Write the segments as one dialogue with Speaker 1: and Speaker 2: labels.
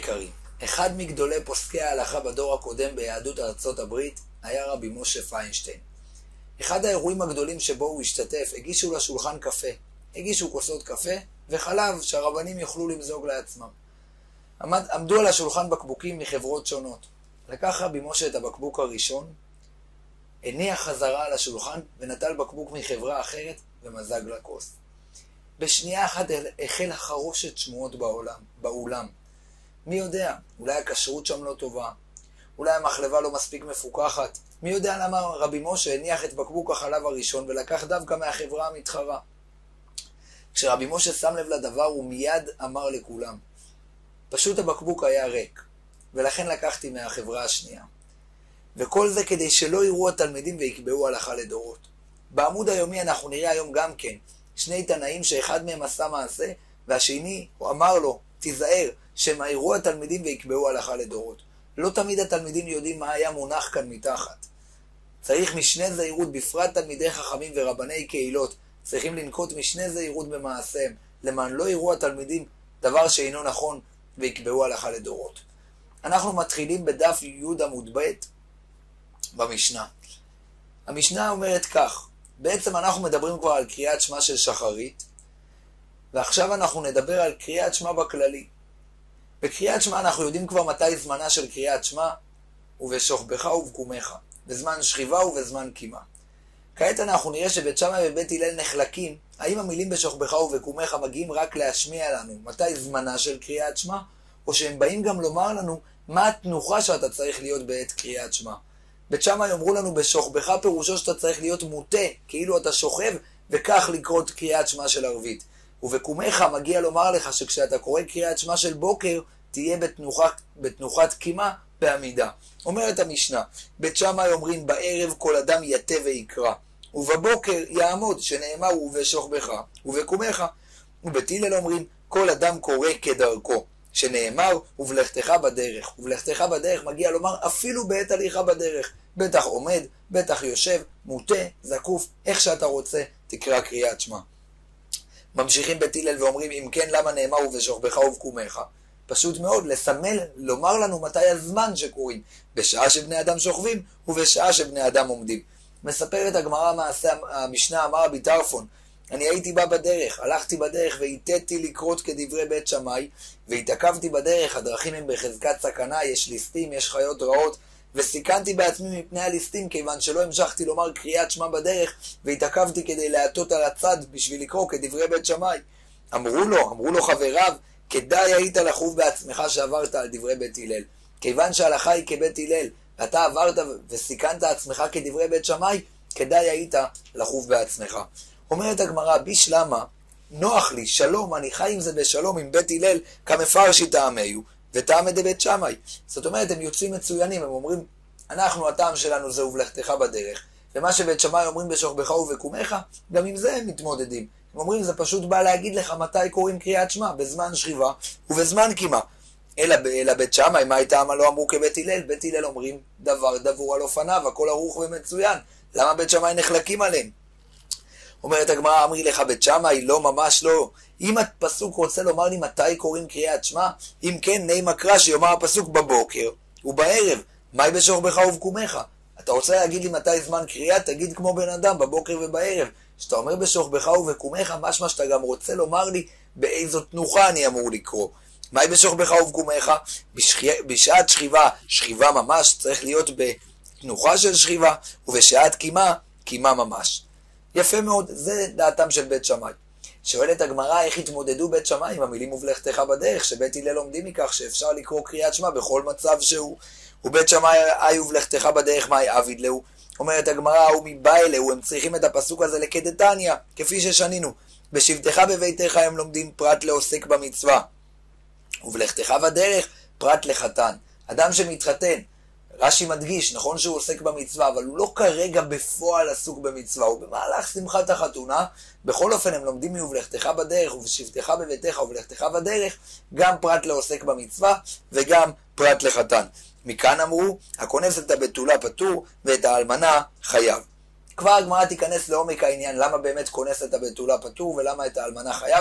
Speaker 1: יקרים, אחד מגדולי פוסקי ההלכה בדור הקודם ביהדות ארצות הברית היה רבי משה פיינשטיין. אחד האירועים הגדולים שבו הוא השתתף, הגישו לשולחן קפה. הגישו כוסות קפה וחלב שהרבנים יוכלו למזוג לעצמם. עמדו על השולחן בקבוקים מחברות שונות. לקח רבי משה את הבקבוק הראשון, הניח חזרה על השולחן ונטל בקבוק מחברה אחרת ומזג לכוס. בשנייה אחת החל חרושת שמועות באולם. מי יודע, אולי הכשרות שם לא טובה, אולי המחלבה לא מספיק מפוקחת. מי יודע למה רבי משה הניח את בקבוק החלב הראשון ולקח דווקא מהחברה המתחרה. כשרבי משה שם לב לדבר הוא מיד אמר לכולם, פשוט הבקבוק היה ריק, ולכן לקחתי מהחברה השנייה. וכל זה כדי שלא יראו התלמידים ויקבעו הלכה לדורות. בעמוד היומי אנחנו נראה היום גם כן שני תנאים שאחד מהם עשה מעשה והשני הוא אמר לו, תיזהר, שהם יראו התלמידים ויקבעו הלכה לדורות. לא תמיד התלמידים יודעים מה היה מונח כאן מתחת. צריך משנה זהירות, בפרט תלמידי חכמים ורבני קהילות, צריכים לנקוט משנה זהירות במעשיהם, למען לא יראו התלמידים דבר שאינו נכון ויקבעו הלכה לדורות. אנחנו מתחילים בדף י' עמוד ב' במשנה. המשנה אומרת כך, בעצם אנחנו מדברים כבר על קריאת שמע של שחרית, ועכשיו אנחנו נדבר על קריאת שמע בכללי. בקריאת שמע אנחנו יודעים כבר מתי זמנה של קריאת שמע, ובשוכבך ובקומך, בזמן שכיבה ובזמן קימה. כעת אנחנו נראה שבית שמאי ובית הלל נחלקים, האם המילים בשוכבך ובקומך מגיעים רק להשמיע לנו מתי זמנה של קריאת שמע, או שהם באים גם לומר לנו מה התנוחה שאתה צריך להיות בעת קריאת שמע. בית שמאי אמרו לנו בשוכבך פירושו שאתה צריך להיות מוטה, כאילו אתה שוכב וכך לקרות קריאת שמע של ערבית. ובקומך מגיע לומר לך שכשאתה קורא קריאת שמע של בוקר, תהיה בתנוחת קימה בעמידה. אומרת המשנה, בית שמאי אומרים בערב כל אדם יתה ויקרא, ובבוקר יעמוד שנאמר ובשוכבך ובקומך. ובית הלל אומרים כל אדם קורא כדרכו, שנאמר ובלכתך בדרך. ובלכתך בדרך מגיע לומר אפילו בעת הליכה בדרך, בטח עומד, בטח יושב, מוטה, זקוף, איך שאתה רוצה תקרא קריאת שמע. ממשיכים בית הלל ואומרים אם כן למה נאמר ובשוכבך ובקומך? פשוט מאוד לסמל, לומר לנו מתי הזמן שקוראים, בשעה שבני אדם שוכבים ובשעה שבני אדם עומדים. מספרת הגמרא מעשה המשנה, אמר רבי טרפון, אני הייתי בא בדרך, הלכתי בדרך והיטטתי לקרות כדברי בית שמאי, והתעכבתי בדרך, הדרכים הם בחזקת סכנה, יש ליסטים, יש חיות רעות, וסיכנתי בעצמי מפני הליסטים, כיוון שלא המשכתי לומר קריאת שמע בדרך, והתעכבתי כדי להטות על הצד בשביל לקרוא כדברי בית שמאי. אמרו לו חבריו, כדאי היית לחוב בעצמך שעברת על דברי בית הלל. כיוון שההלכה היא כבית הלל, ואתה עברת וסיכנת עצמך כדברי בית שמאי, כדאי היית לחוב בעצמך. אומרת הגמרא, בישלמה, נוח לי, שלום, אני חי עם זה בשלום עם בית הלל, כמפרשי טעמיהו, וטעמי דבית שמאי. זאת אומרת, הם יוצאים מצוינים, הם אומרים, אנחנו, הטעם שלנו זה ובלכתך בדרך, ומה שבית שמאי אומרים בשוכבך ובקומך, גם עם זה הם מתמודדים. הם אומרים, זה פשוט בא להגיד לך מתי קוראים קריאת שמע, בזמן שכיבה ובזמן קימה. אלא בית שמאי, מה הייתה מה לא אמרו כבית הלל? בית הלל אומרים, דבר דבור על אופניו, הכל ערוך ומצוין. למה בית שמאי נחלקים עליהם? אומרת הגמרא, אמרי לך בית שמאי, לא, ממש לא. אם הפסוק רוצה לומר לי מתי קוראים קריאת שמע, אם כן, נהי מקרא שיאמר הפסוק בבוקר ובערב. מהי בשוכבך ובקומך? אתה רוצה להגיד לי מתי זמן קריאה? תגיד כמו בן אדם, בבוקר ובערב. כשאתה אומר בשוכבך ובקומך, משמע שאתה גם רוצה לומר לי באיזו תנוחה אני אמור לקרוא. מהי בשוכבך ובקומך? בשעת שכיבה, שכיבה ממש, צריך להיות בתנוחה של שכיבה, ובשעת קימה, קימה ממש. יפה מאוד, זה דעתם של בית שמאי. שואלת הגמרא איך התמודדו בית שמאי עם המילים ובלכתך בדרך, שבית הלל לומדים מכך שאפשר לקרוא קריאת שמע בכל מצב שהוא. ובית שמאי אי ובלכתך בדרך מאי עביד להו. אומרת הגמרא, הוא מבא אלהו, הם צריכים את הפסוק הזה לכדתניא, כפי ששנינו. בשבתך בביתך הם לומדים פרט לעוסק במצווה. ובלכתך בדרך פרט לחתן. אדם שמתחתן, רש"י מדגיש, נכון שהוא עוסק במצווה, אבל הוא לא כרגע בפועל עסוק במצווה, הוא במהלך שמחת החתונה. בכל אופן הם לומדים מבלכתך בדרך ובשבתך בביתך ובלכתך בדרך, גם פרט לעוסק במצווה וגם פרט לחתן. מכאן אמרו, הכונס את הבתולה פטור ואת האלמנה חייב. כבר הגמרא תיכנס לעומק העניין, למה באמת כונס את הבתולה פטור ולמה את האלמנה חייב.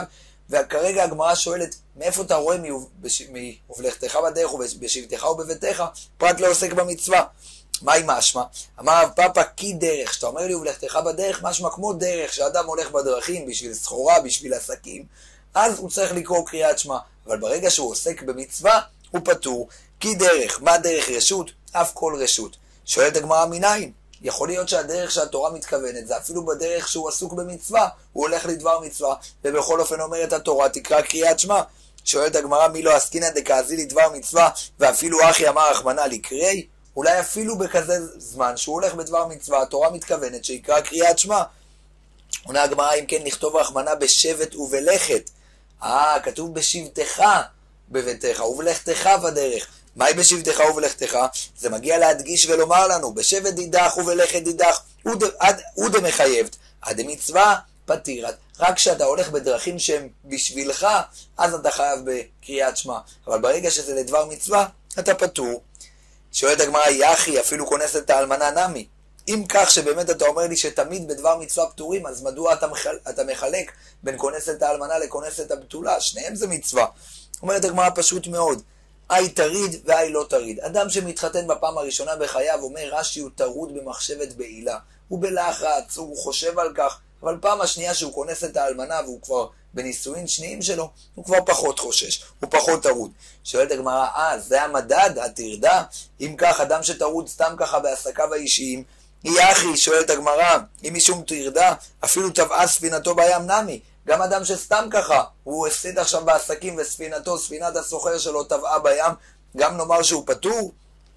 Speaker 1: וכרגע הגמרא שואלת, מאיפה אתה רואה ובלכתך בדרך ובשבתך ובביתך, פרט לא עוסק במצווה? מהי משמע? אמר רב פאפא, כי דרך, שאתה אומר לי ובלכתך בדרך, משמע כמו דרך, שאדם הולך בדרכים בשביל סחורה, בשביל עסקים, אז הוא צריך לקרוא קריאת שמע. אבל ברגע שהוא עוסק במצווה, הוא פטור. כי דרך, מה דרך רשות? אף כל רשות. שואלת הגמרא מניין? יכול להיות שהדרך שהתורה מתכוונת, זה אפילו בדרך שהוא עסוק במצווה, הוא הולך לדבר מצווה, ובכל אופן אומרת התורה, תקרא קריאת שמע. שואלת הגמרא, מי לא עסקינא דקאזיל לדבר מצווה, ואפילו אחי אמר רחמנא לקראי? אולי אפילו בכזה זמן שהוא הולך בדבר מצווה, התורה מתכוונת שיקרא קריאת שמע. עונה הגמרא, אם כן לכתוב רחמנא בשבט ובלכת. כתוב בשבתך בביתך ובלכתך בדרך. מהי בשבתך ובלכתך? זה מגיע להדגיש ולומר לנו, בשבט דידך ובלכת דידך, הוא דמחייבת. הדמצווה פתירת. רק כשאתה הולך בדרכים שהם בשבילך, אז אתה חייב בקריאת שמע. אבל ברגע שזה לדבר מצווה, אתה פטור. שואלת הגמרא, יחי, אפילו כונס את האלמנה נמי. אם כך שבאמת אתה אומר לי שתמיד בדבר מצווה פטורים, אז מדוע אתה מחלק בין כונסת האלמנה לכונסת הבתולה? שניהם זה מצווה. אומרת הגמרא פשוט מאוד, אי תריד ואי לא תריד. אדם שמתחתן בפעם הראשונה בחייו, אומר רש"י, הוא טרוד במחשבת בעילה. הוא בלחץ, הוא חושב על כך, אבל פעם השנייה שהוא כונס את האלמנה והוא כבר בנישואין שניים שלו, הוא כבר פחות חושש, הוא פחות טרוד. שואלת הגמרא, זה המדד, הטרדה? אם כך, אדם שטרוד סתם ככה בעסקיו האישיים, יחי, שואלת הגמרא, אם משום טרדה, אפילו טבעה ספינתו בים נמי. גם אדם שסתם ככה, הוא הפסיד עכשיו בעסקים וספינתו, ספינת הסוחר שלו טבעה בים, גם נאמר שהוא פטור?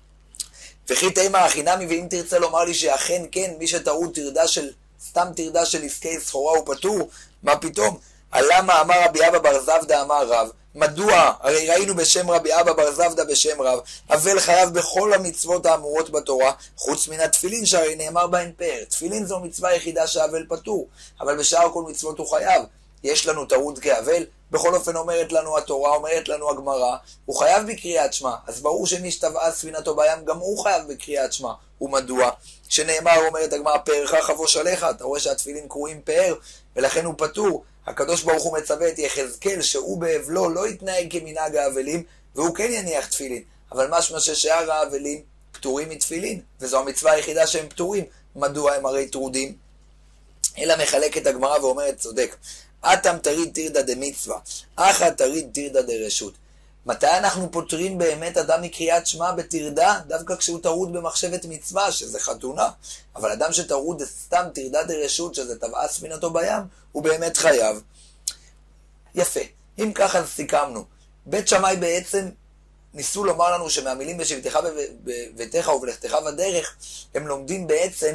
Speaker 1: וכי תימא הכי נמי, ואם תרצה לומר לי שאכן כן, מי שטרוד טרדה של, סתם טרדה של עסקי סחורה הוא פטור, מה פתאום? למה אמר רבי אבא בר זבדא אמר רב? מדוע? הרי ראינו בשם רבי אבא בר זבדא בשם רב, אבל חייב בכל המצוות האמורות בתורה, חוץ מן התפילין שהרי נאמר בהן פאר. תפילין זו מצווה היחידה שהאבל פטור, אבל בשאר כל מצוות הוא חייב. יש לנו טרוד כאבל? בכל אופן אומרת לנו התורה, אומרת לנו הגמרא, הוא חייב בקריאת שמע. אז ברור שמי שטבעה ספינתו בים, גם הוא חייב בקריאת שמע. ומדוע? שנאמר, אומרת הגמרא, פארך חבוש עליך. אתה רואה שהתפילין קרויים פאר, ולכן הוא פטור. הקדוש ברוך הוא מצווה את יחזקאל שהוא באבלו לא יתנהג כמנהג האבלים, והוא כן יניח תפילין. אבל משמע ששאר האבלים פטורים מתפילין, וזו המצווה היחידה שהם פטורים. מדוע הם הרי טרודים? אלא מחלקת הגמרא ואומרת צודק. אתם תריד תירדא דמצווה, אחא תריד תירדא דרשות. מתי אנחנו פותרים באמת אדם מקריאת שמע בטרדה? דווקא כשהוא טרוד במחשבת מצווה, שזה חתונה. אבל אדם שטרוד סתם תרדה דרשות, שזה טבעה ספינתו בים, הוא באמת חייב. יפה. אם ככה סיכמנו. בית שמאי בעצם ניסו לומר לנו שמהמילים בשבתך בביתך ובלכתך בדרך, הם לומדים בעצם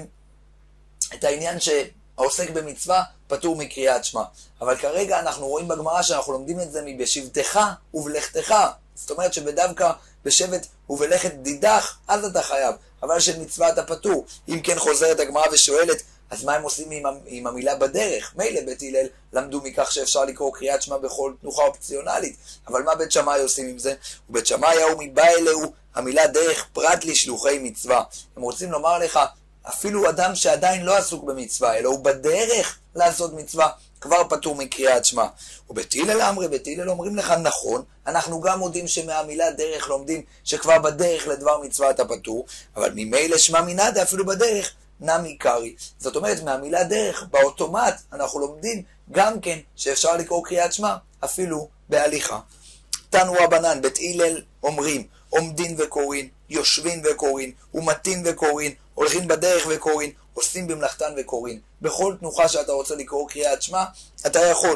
Speaker 1: את העניין שהעוסק במצווה פטור מקריאת שמע. אבל כרגע אנחנו רואים בגמרא שאנחנו לומדים את זה מבשבתך ובלכתך. זאת אומרת שבדווקא בשבט ובלכת דידך, אז אתה חייב. אבל של מצווה אתה פטור. אם כן חוזרת הגמרא ושואלת, אז מה הם עושים עם המילה בדרך? מילא בית הלל למדו מכך שאפשר לקרוא קריאת שמע בכל תנוחה אופציונלית. אבל מה בית שמאי עושים עם זה? ובית שמאי הוא מבא אלהו, המילה דרך פרט לשלוחי מצווה. הם רוצים לומר לך, אפילו אדם שעדיין לא עסוק במצווה, אלא הוא בדרך לעשות מצווה, כבר פטור מקריאת שמע. ובית הלל אמרי, בית הלל אומרים לך נכון, אנחנו גם יודעים שמהמילה דרך לומדים שכבר בדרך לדבר מצווה אתה פטור, אבל ממילא שמע מנדה אפילו בדרך נמי קרי. זאת אומרת, מהמילה דרך, באוטומט, אנחנו לומדים גם כן שאפשר לקרוא קריאת שמע, אפילו בהליכה. תנו רבנן, בית הלל אומרים, עומדין וקוראים, יושבים וקוראים, ומתין וקוראים, הולכים בדרך וקוראים, עושים במלאכתן וקוראים. בכל תנוחה שאתה רוצה לקרוא קריאת שמע, אתה יכול.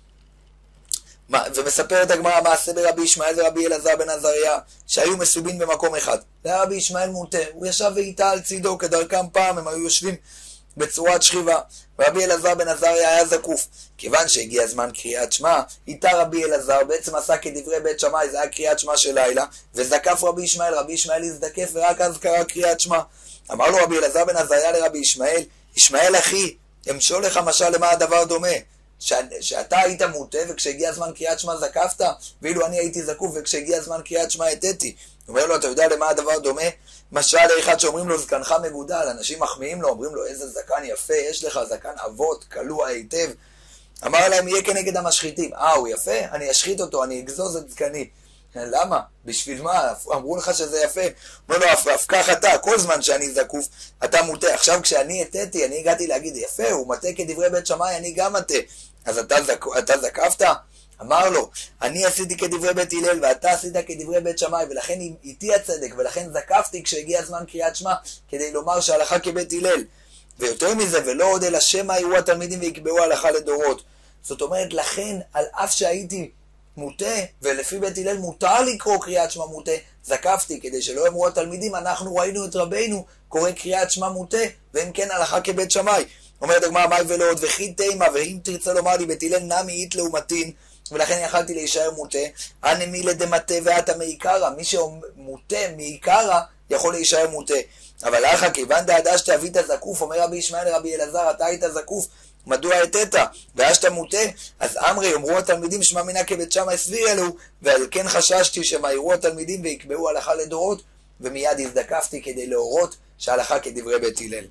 Speaker 1: ומספרת הגמרא מעשה ברבי ישמעאל ורבי אלעזר בן עזריה, שהיו מסובין במקום אחד. רבי ישמעאל מוטה, הוא ישב ואיתה על צידו, כדרכם פעם, הם היו יושבים בצורת שכיבה. רבי אלעזר בן עזריה היה זקוף. כיוון שהגיע זמן קריאת שמע, איתה רבי אלעזר בעצם עשה כדברי בית שמאי, זה היה קריאת שמע של לילה, וזקף רבי ישמעאל, רבי ישמעאל הזדקף ורק אז קרא קריאת שמע. אמר לו רבי אלעזר בן עזריה לרבי ישמעאל, ישמעאל אחי, אמשול לך משל למה הדבר דומה? שאתה היית מוטה וכשהגיע זמן קריאת שמע זקפת, ואילו אני הייתי זקוף וכשהגיע זמן קריאת שמע התתי. הוא אומר לו, אתה יודע למה הדבר דומה? משל לאחד שאומרים לו זקנך מגודל, אנשים מחמיאים לו, אומרים לו איזה זקן יפה, יש לך זקן אבות, קלוע היטב. אמר להם, יהיה כנגד המשחיתים. הוא יפה? אני אשחית אותו, אני אגזוז את זקני. למה? בשביל מה? אמרו לך שזה יפה. אומר לו, אף כך אתה, כל זמן שאני זקוף, אתה מוטה. עכשיו כשאני הטעתי, אני הגעתי להגיד, יפה, הוא מטה כדברי בית שמאי, אני גם מטה. אז אתה זקפת? אמר לו, אני עשיתי כדברי בית הלל, ואתה עשית כדברי בית שמאי, ולכן איתי הצדק, ולכן זקפתי כשהגיע הזמן קריאת שמע, כדי לומר שהלכה כבית הלל. ויותר מזה, ולא עוד אלא שמא יראו התלמידים ויקבעו הלכה לדורות. זאת אומרת, לכן, על אף שהייתי מוטה, ולפי בית הלל מותר לקרוא קריאת שמע מוטה, זקפתי כדי שלא יאמרו התלמידים, אנחנו ראינו את רבינו קורא קריאת שמע מוטה, ואם כן הלכה כבית שמאי. אומרת הגמרא, מאי ולא עוד וכי תימה, ואם תרצה לומר לי בית הלל נמי אית לעומתין, ולכן יכלתי להישאר מוטה, אנמי לדמטה ואתה מעיקרא, מי שמוטה מעיקרא יכול להישאר מוטה. אבל אחא כיוון דעדשת אבית זקוף, אומר רבי ישמעאל לרבי אלעזר, אתה היית זקוף, מדוע הטית? ואשת מוטה? אז אמרי, יאמרו התלמידים שמע מינא כבית שמאי סביר אלו, ועל כן חששתי שמא יראו התלמידים ויקבעו הלכה לדורות, ומיד הזדקפתי כדי להורות שההלכה כדברי בית הלל.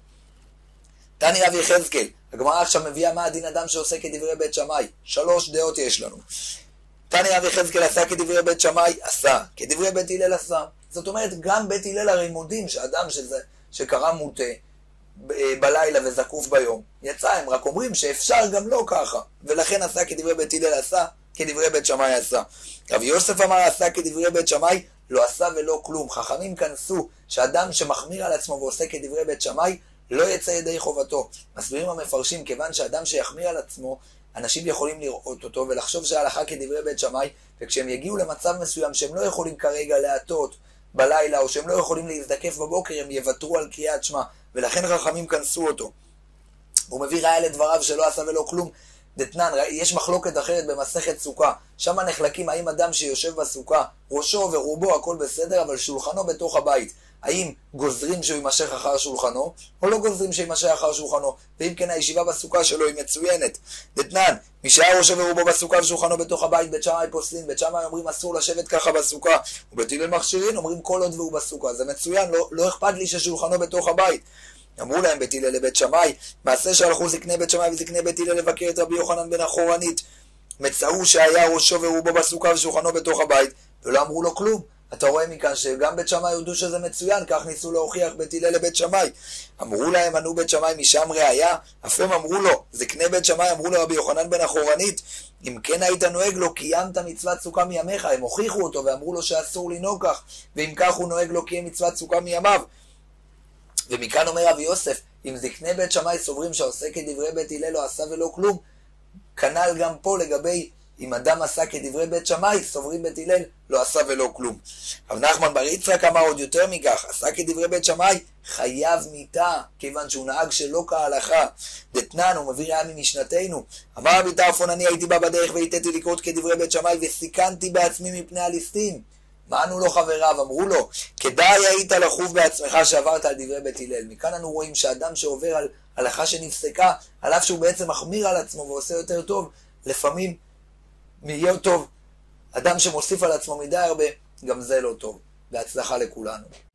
Speaker 1: תני רבי יחזקאל, הגמרא עכשיו מביאה מה הדין אדם שעושה כדברי בית שמאי. 3 דעות יש לנו. תני רבי יחזקאל עשה כדברי בית שמאי, עשה. כדברי בית הלל עשה. זאת אומרת, גם בית הלל הרי מודים שאדם שקרא מוטה בלילה וזקוף ביום, יצא, הם רק אומרים שאפשר גם לא ככה. ולכן עשה כדברי בית הלל עשה, כדברי בית שמאי עשה. רבי יוסף אמר עשה כדברי בית שמאי, לא עשה ולא כלום. חכמים כנסו שאדם שמחמיר על עצמו ועושה כדברי בית שמאי, לא יצא ידי חובתו. מסבירים המפרשים, כיוון שאדם שיחמיר על עצמו, אנשים יכולים לראות אותו ולחשוב שההלכה כדברי בית שמאי, וכשהם יגיעו למצב מסוים שהם לא יכולים כרגע להטות בלילה, או שהם לא יכולים להזדקף בבוקר, הם יוותרו על קריאת שמע, ולכן חכמים כנסו אותו. הוא מביא ראיה לדבריו שלא עשה ולא כלום. דתנן, יש מחלוקת אחרת במסכת סוכה, שם נחלקים האם אדם שיושב בסוכה, ראשו ורובו הכל בסדר, אבל שולחנו בתוך הבית, האם גוזרים שהוא יימשך אחר שולחנו, או לא גוזרים שהוא יימשך אחר שולחנו, ואם כן הישיבה בסוכה שלו היא מצוינת. דתנן, מי שהיה ראשו ורובו בסוכה ושולחנו בתוך הבית, בית שמאי פוסלים, בית שמאי אומרים אסור לשבת ככה בסוכה, ובית הלל מכשירים אומרים כל עוד והוא בסוכה, זה מצוין, לא אכפת לי ששולחנו בתוך הבית. אמרו להם בית הלל לבית שמאי, מעשה שהלכו זקני בית שמאי וזקני בית הלל לבקר את רבי יוחנן בן החורנית, מצאו שהיה ראשו ורובו בסוכה ושולחנו בתוך הבית, ולא אמרו לו כלום. אתה רואה מכאן שגם בית שמאי יודו שזה מצוין, כך ניסו להוכיח בית הלל לבית שמאי. אמרו להם, ענו בית שמאי משם ראיה, אף הם אמרו לו, זקני בית שמאי אמרו לרבי יוחנן בן החורנית, אם כן היית נוהג לו, קיימת מצוות סוכה מימיך. הם הוכיחו אותו ואמרו לו שאסור לנהוג כך, ואם כך הוא נוהג לו קיים מצוות סוכה מימיו. ומכאן אומר רבי יוסף, אם זקני בית שמאי סוברים שעושה כדברי בית הלל לא עשה ולא כלום, כנ"ל גם פה לגבי אם אדם עשה כדברי בית שמאי, סוברים בית הלל לא עשה ולא כלום. רב נחמן בר יצחק אמר עוד יותר מכך, עשה כדברי בית שמאי, חייב מיתה, כיוון שהוא נהג שלא כהלכה. דתנן, הוא מביא ראיה ממשנתנו. אמר רבי טרפון, אני הייתי בא בדרך והיתתי לקרות כדברי בית שמאי וסיכנתי בעצמי מפני הליסטים. מה ענו לו חבריו? אמרו לו, כדאי היית לחוב בעצמך שעברת על דברי בית הלל. מכאן אנו רואים שאדם שעובר על הלכה שנפסקה, על אף שהוא בעצם מחמיר על עצמו ועושה יותר טוב, לפעמים יהיה טוב. אדם שמוסיף על עצמו מדי הרבה, גם זה לא טוב. בהצלחה לכולנו.